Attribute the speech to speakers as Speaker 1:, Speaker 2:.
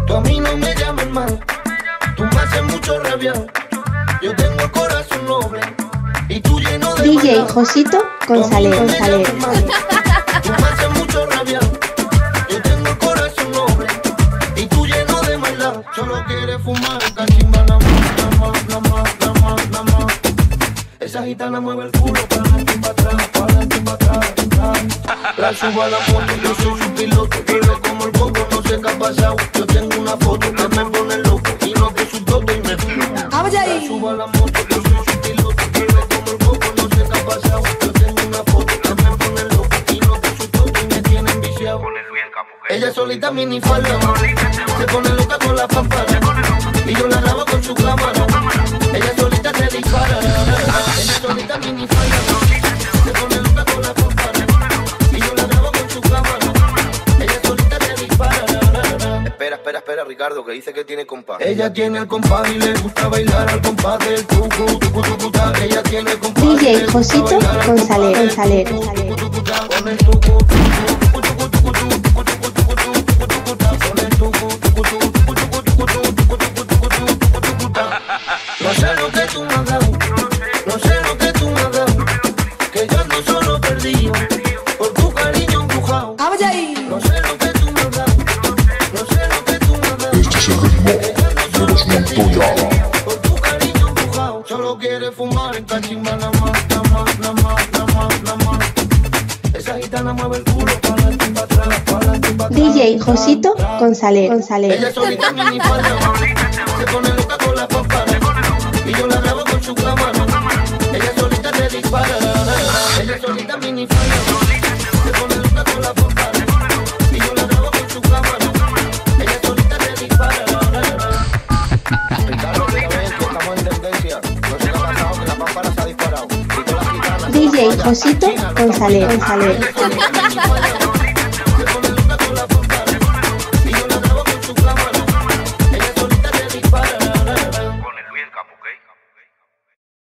Speaker 1: Tú a mí no me llames más, tú me haces mucho rabiar. Yo tengo el corazón noble y tú lleno de
Speaker 2: DJ
Speaker 1: maldad.
Speaker 2: Josito González.
Speaker 1: Tú me haces mucho rabiar. Yo tengo el corazón noble y tú lleno de maldad. Solo quieres fumar, cachimba, la más. Esa gitana mueve el culo para adelante y para atrás, para adelante y para atrás. La subo a la moto, yo soy su piloto. Vive como el bobo, no sé qué ha pasado. Yo tengo una foto que me pone loco y no que su toto y me filo. La subo a la moto, yo soy su piloto. Vive como el bobo, no sé qué ha pasado. Yo tengo una foto que me pone loco y no que su toto y me tiene enviciado. Ella solita minifalda, se pone loca con la pampara y yo la grabo con su cámara. Ella solita se dispara. Ella solita minifalda, se pone loca con la pampara y yo la grabo con su cámara. Ella solita se dispara.
Speaker 3: Espera, Ricardo, que dice que tiene compás.
Speaker 1: Ella tiene el compás y le gusta bailar al compás del tucu, tucu, tucu, ta. Ella tiene el compás y le
Speaker 2: DJ
Speaker 1: gusta
Speaker 2: Josito
Speaker 1: bailar al compás del
Speaker 2: González.
Speaker 1: tucu, tucu, tucu, ta. Con el tucu, tucu, tucu, tucu, tucu, tucu, tucu, tucu, tucu, tucu, ta. Con el tucu, tucu, tucu, tucu, tucu, tucu, tucu, tucu, tucu, tucu, tucu, ta. No sé lo que tú me has dado, no sé lo que tú me has dado, que yo ando solo perdido por tu cariño embrujado. No sé lo que tú me has dado, no sé lo que tú me has dado.
Speaker 4: Este es el ritmo de los Montoya.
Speaker 1: Por tu cariño empujado, solo quieres fumar en cachimba, nada más. Esa gitana mueve el culo para adelante y para atrás, para adelante y para atrás.
Speaker 2: DJ Josito González.
Speaker 1: Ella solita minifalda, se pone loca con la pampara y yo la grabo con su cámara. Ella solita se dispara. Ella solita minifalda, se pone loca con la pampara y yo la grabo con su cámara. Ella solita se dispara.
Speaker 3: Ricardo, mira, ven, que estamos en tendencia. No sé qué ha pasado, que la pámpara se ha disparado. Y todas las gitanas,
Speaker 2: DJ
Speaker 3: vaya,
Speaker 2: Josito
Speaker 3: China,
Speaker 2: González.
Speaker 1: Ella solita minifalda,